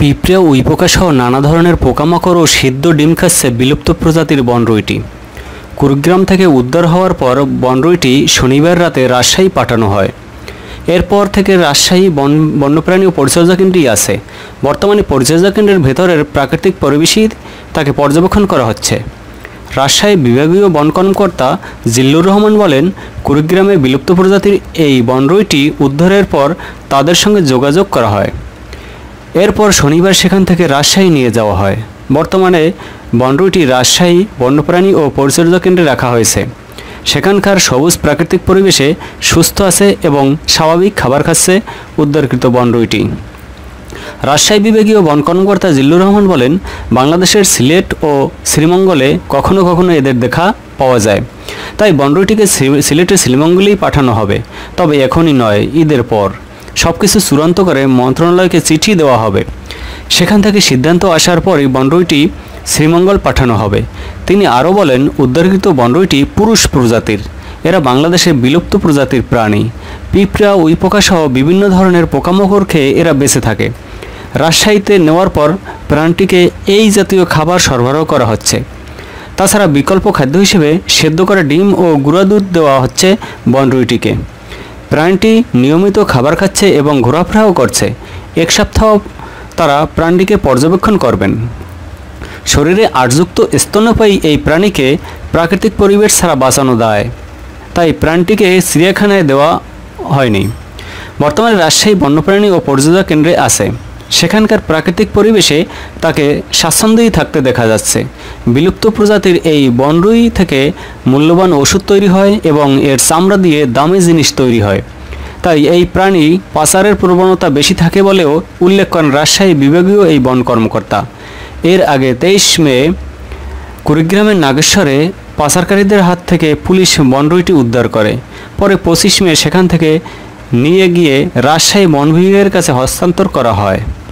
পিঁপড়ে, উইপোকা সহ নানা ধরনের পোকামাকড় ও সিদ্ধ ডিম খাচ্ছে বিলুপ্ত প্রজাতির বনরুইটি। কুড়িগ্রাম থেকে উদ্ধার হওয়ার পর বনরুইটি শনিবার রাতে রাজশাহী পাঠানো হয়। এরপর থেকে রাজশাহী বন্যপ্রাণী ও পরিচর্যা কেন্দ্রই আছে। বর্তমানে পরিচর্যা কেন্দ্রের ভেতরের প্রাকৃতিক পরিবেশই তাকে পর্যবেক্ষণ করা হচ্ছে। রাজশাহী বিভাগীয় বন কর্মকর্তা জিল্লুর রহমান বলেন, কুড়িগ্রামে বিলুপ্ত প্রজাতির এই বনরুইটি উদ্ধারের পর তাদের সঙ্গে যোগাযোগ করা হয়। এরপর শনিবার সেখান থেকে রাজশাহী নিয়ে যাওয়া হয়। বর্তমানে বনরুইটি রাজশাহী বন্যপ্রাণী ও পরিচর্যা কেন্দ্রে রাখা হয়েছে। সেখানকার সবুজ প্রাকৃতিক পরিবেশে সুস্থ আছে এবং স্বাভাবিক খাবার খাচ্ছে উদ্ধারকৃত বনরুইটি। রাজশাহী বিভাগীয় বন কর্মকর্তা জিল্লুর রহমান বলেন, বাংলাদেশের সিলেট ও শ্রীমঙ্গলে কখনো কখনো এদের দেখা পাওয়া যায়। তাই বনরুইটিকে সিলেটের শ্রীমঙ্গলেই পাঠানো হবে, তবে এখনই নয়, ঈদের পর সব কিছু চূড়ান্ত করে মন্ত্রণালয়কে চিঠি দেওয়া হবে। সেখান থেকে সিদ্ধান্ত আসার পরই বনরুইটি শ্রীমঙ্গল পাঠানো হবে। তিনি আরও বলেন, উদ্ধারকৃত বনরুইটি পুরুষ প্রজাতির। এরা বাংলাদেশে বিলুপ্ত প্রজাতির প্রাণী। পিঁপড়া, উইপোকা সহ বিভিন্ন ধরনের পোকামাকড় খেয়ে এরা বেঁচে থাকে। রাজশাহীতে নেওয়ার পর প্রাণীটিকে এই জাতীয় খাবার সরবরাহ করা হচ্ছে। তাছাড়া বিকল্প খাদ্য হিসেবে সেদ্ধ করা ডিম ও গুঁড়া দুধ দেওয়া হচ্ছে বনরুইটিকে। প্রাণীটি নিয়মিত খাবার খাচ্ছে এবং ঘোরাফেরাও করছে। এক সপ্তাহ তারা প্রাণীটিকে পর্যবেক্ষণ করবেন। শরীরে আটযুক্ত স্তন্যপায়ী এই প্রাণীকে প্রাকৃতিক পরিবেশ ছাড়া বাঁচানো দায়, তাই প্রাণীটিকে চিড়িয়াখানায় দেওয়া হয়নি। বর্তমানে রাজশাহী বন্যপ্রাণী ও পরিচর্যা কেন্দ্রে আছে। সেখানকার প্রাকৃতিক পরিবেশে তাকে স্বাচ্ছন্দ্যেই থাকতে দেখা যাচ্ছে। বিলুপ্ত প্রজাতির এই বনরুই থেকে মূল্যবান ওষুধ তৈরি হয় এবং এর চামড়া দিয়ে দামি জিনিস তৈরি হয়। তাই এই প্রাণী পাচারের প্রবণতা বেশি থাকে বলেও উল্লেখ করেন রাজশাহী বিভাগীয় এই বন কর্মকর্তা। এর আগে 23 মে কুড়িগ্রামের নাগেশ্বরে পাচারকারীদের হাত থেকে পুলিশ বনরুইটি উদ্ধার করে। পরে 25 মে সেখান থেকে নিয়ে গিয়ে রাজশাহী বন বিভাগের কাছে হস্তান্তর করা হয়।